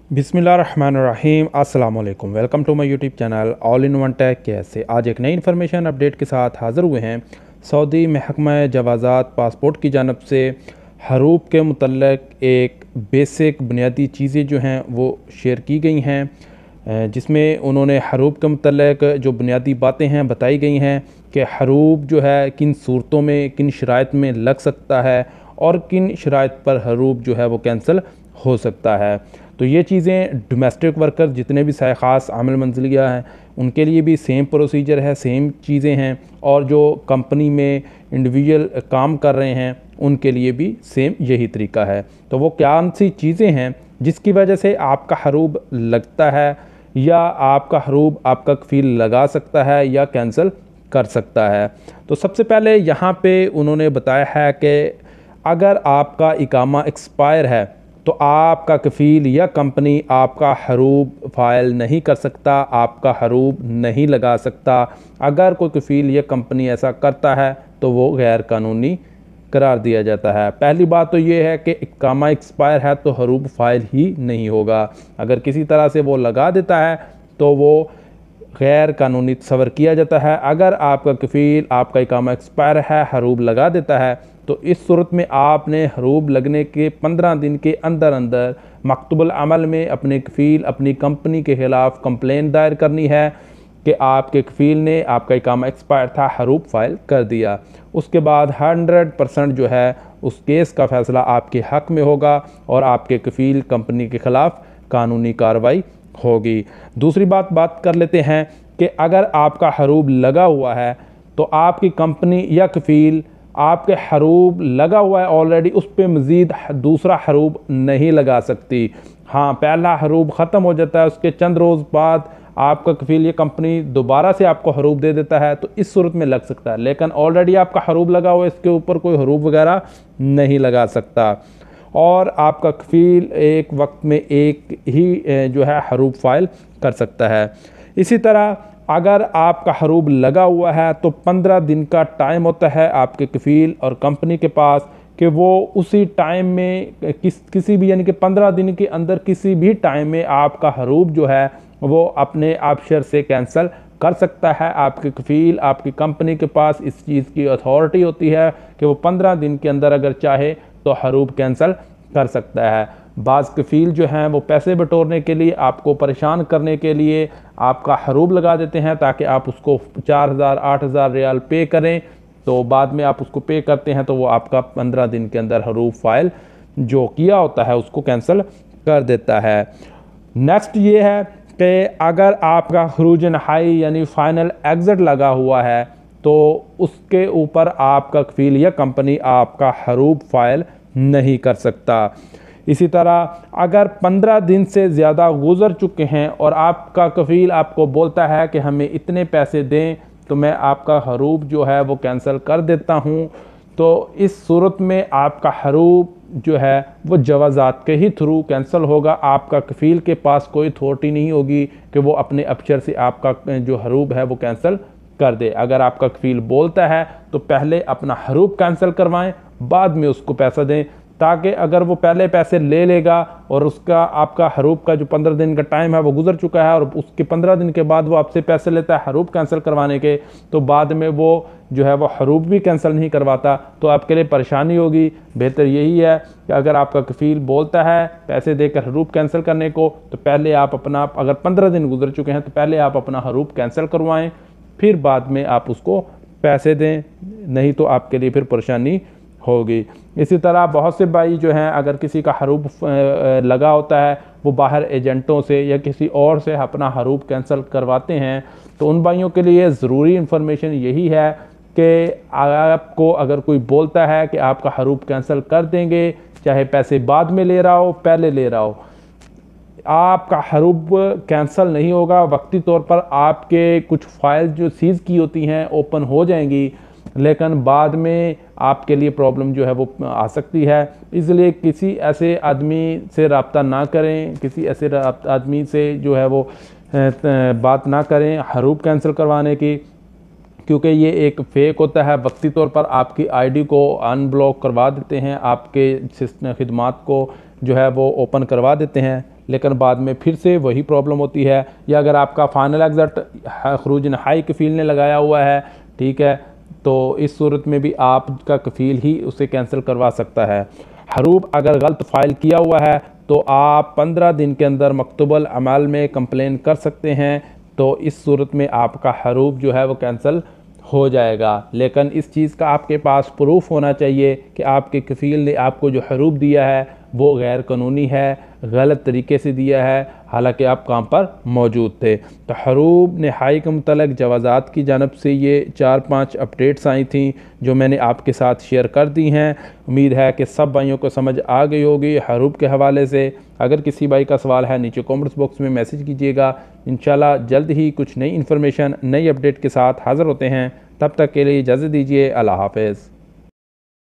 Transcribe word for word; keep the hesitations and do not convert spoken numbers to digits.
बिस्मिल्लाहिर्रहमानिर्रहीम अस्सलाम वालेकुम। Welcome to my YouTube channel all in one tech कैसे। आज एक नई इन्फॉर्मेशन अपडेट के साथ हाज़िर हुए हैं। सऊदी महकमा जवाज़ात पासपोर्ट की जानब से हरूफ के मुतल्लिक़ एक बेसिक बुनियादी चीज़ें जो हैं वो शेयर की गई हैं, जिसमें उन्होंने हरूफ के मुतल्लिक़ जो बुनियादी बातें हैं बताई गई हैं कि हरूफ जो है किन सूरतों में किन शराइत में लग सकता है और किन शराइत पर हरूफ जो है वो कैंसिल हो सकता है। तो ये चीज़ें डोमेस्टिक वर्कर जितने भी सह ख़ास आमिल मंजिलिया हैं उनके लिए भी सेम प्रोसीजर है, सेम चीज़ें हैं, और जो कंपनी में इंडिविजुअल काम कर रहे हैं उनके लिए भी सेम यही तरीका है। तो वो क्या सी चीज़ें हैं जिसकी वजह से आपका हरूफ लगता है या आपका हरूफ आपका कफ़ील लगा सकता है या कैंसिल कर सकता है। तो सबसे पहले यहाँ पे उन्होंने बताया है कि अगर आपका इकामा एक्सपायर है तो आपका कफ़ील या कंपनी आपका हरूफ फ़ाइल नहीं कर सकता, आपका हरूफ नहीं लगा सकता। अगर कोई कफ़ील या कंपनी ऐसा करता है तो वो गैर कानूनी करार दिया जाता है। पहली बात तो ये है कि इकामा एक्सपायर है तो हरूफ फ़ाइल ही नहीं होगा। अगर किसी तरह से वो लगा देता है तो वो गैर कानूनी तस्वर किया जाता है। अगर आपका कफ़ील आपका इकामा एक्सपायर है, हरूफ लगा देता है, तो इस सूरत में आपने हरूफ लगने के पंद्रह दिन के अंदर अंदर मकतूबुल अमल में अपने कफ़ील अपनी कंपनी के ख़िलाफ़ कंप्लेन दायर करनी है कि आपके कफ़ील ने आपका इकामा एक्सपायर था, हरूफ फ़ाइल कर दिया। उसके बाद हंड्रेड परसेंट जो है उस केस का फ़ैसला आपके हक़ में होगा और आपके कफ़ील कंपनी के ख़िलाफ़ कानूनी कार्रवाई होगी। दूसरी बात बात कर लेते हैं कि अगर आपका हरूफ लगा हुआ है तो आपकी कंपनी या कफ़ील आपके हरूफ लगा हुआ है ऑलरेडी, उस पर मज़ीद दूसरा हरूफ नहीं लगा सकती। हाँ, पहला हरूफ ख़त्म हो जाता है, उसके चंद रोज़ बाद आपका कफ़ील या कंपनी दोबारा से आपको हरूफ दे देता है तो इस सूरत में लग सकता है, लेकिन ऑलरेडी आपका हरूफ लगा हुआ है, इसके ऊपर कोई हरूफ वगैरह नहीं लगा सकता। और आपका कफ़ील एक वक्त में एक ही जो है हरूफ फ़ाइल कर सकता है। इसी तरह अगर आपका हरूफ लगा हुआ है तो पंद्रह दिन का टाइम होता है आपके कफ़ील और कंपनी के पास कि वो उसी टाइम में किस किसी भी यानी कि पंद्रह दिन के अंदर किसी भी टाइम में आपका हरूफ जो है वो अपने अबशर से कैंसिल कर सकता है। आपके कफ़ील आपकी कंपनी के पास इस चीज़ की अथॉरिटी होती है कि वो पंद्रह दिन के अंदर अगर चाहे तो हरूफ कैंसिल कर सकता है। बाज़ कफ़ील जो हैं वो पैसे बटोरने के लिए, आपको परेशान करने के लिए आपका हरूफ लगा देते हैं ताकि आप उसको चार हज़ार आठ हज़ार रियाल पे करें, तो बाद में आप उसको पे करते हैं तो वो आपका पंद्रह दिन के अंदर हरूफ फ़ाइल जो किया होता है उसको कैंसिल कर देता है। नेक्स्ट ये है कि अगर आपका खरूज नहाई यानी फ़ाइनल एग्ज़िट लगा हुआ है तो उसके ऊपर आपका कफ़ील या कंपनी आपका हरूफ फ़ाइल नहीं कर सकता। इसी तरह अगर पंद्रह दिन से ज़्यादा गुज़र चुके हैं और आपका कफ़ील आपको बोलता है कि हमें इतने पैसे दें तो मैं आपका हरूफ जो है वो कैंसिल कर देता हूँ, तो इस सूरत में आपका हरूफ जो है वो जवाज़ात के ही थ्रू कैंसिल होगा। आपका कफ़ील के पास कोई अथॉरिटी नहीं होगी कि वो अपने अफसर से आपका जो हरूफ है वो कैंसिल कर दे। अगर आपका कफ़ील बोलता है तो पहले अपना हरूफ कैंसिल करवाएं, बाद में उसको पैसा दें, ताकि अगर वो पहले पैसे ले लेगा और उसका आपका हरूफ का जो पंद्रह दिन का टाइम है वो गुजर चुका है और उसके पंद्रह दिन के बाद वो आपसे पैसे लेता है हरूफ कैंसिल करवाने के, तो बाद में वो जो है वो हरूफ भी कैंसिल नहीं करवाता तो आपके लिए परेशानी होगी। बेहतर यही है कि अगर आपका कफ़ील बोलता है पैसे देकर हरूफ कैंसिल करने को तो पहले आप अपना, अगर पंद्रह दिन गुजर चुके हैं तो पहले आप अपना हरूफ कैंसिल करवाएँ, फिर बाद में आप उसको पैसे दें, नहीं तो आपके लिए फिर परेशानी होगी। इसी तरह बहुत से भाई जो हैं अगर किसी का हरूफ लगा होता है वो बाहर एजेंटों से या किसी और से अपना हरूफ कैंसिल करवाते हैं, तो उन भाइयों के लिए ज़रूरी इन्फॉर्मेशन यही है कि आपको अगर कोई बोलता है कि आपका हरूफ कैंसिल कर देंगे, चाहे पैसे बाद में ले रहा हो पहले ले रहा हो, आपका हरूफ कैंसिल नहीं होगा। वक्ती तौर पर आपके कुछ फ़ाइल जो सीज़ की होती हैं ओपन हो जाएंगी, लेकिन बाद में आपके लिए प्रॉब्लम जो है वो आ सकती है। इसलिए किसी ऐसे आदमी से रब्ता ना करें, किसी ऐसे आदमी से जो है वो बात ना करें हरूफ कैंसिल करवाने की, क्योंकि ये एक फ़ेक होता है। वक्ती तौर पर आपकी आईडी को अनब्लॉक करवा देते हैं, आपके खिदमात को जो है वो ओपन करवा देते हैं, लेकिन बाद में फिर से वही प्रॉब्लम होती है। या अगर आपका फाइनल एग्ज़िट खरूज हाई कफ़ील ने लगाया हुआ है, ठीक है, तो इस सूरत में भी आपका कफ़ील ही उसे कैंसिल करवा सकता है। हरूब अगर गलत फ़ाइल किया हुआ है तो आप पंद्रह दिन के अंदर मकतूबल अमल में कंप्लेन कर सकते हैं, तो इस सूरत में आपका हरूब जो है वो कैंसिल हो जाएगा। लेकिन इस चीज़ का आपके पास प्रूफ होना चाहिए कि आपके कफ़ील ने आपको जो हरूब दिया है वो गैर कानूनी है, गलत तरीके से दिया है, हालांकि आप काम पर मौजूद थे। तो हरूब नहाई के मुतल्लिक़ जवाज़ात की जानब से ये चार पाँच अपडेट्स आई थी जो मैंने आपके साथ शेयर कर दी हैं। उम्मीद है कि सब भाइयों को समझ आ गई होगी हरूब के हवाले से। अगर किसी भाई का सवाल है नीचे कमेंट्स बॉक्स में मैसेज कीजिएगा। इंशाल्लाह जल्द ही कुछ नई इन्फॉर्मेशन नई अपडेट के साथ हाज़िर होते हैं। तब तक के लिए इजाज़त दीजिए। अल्लाह हाफ़िज़।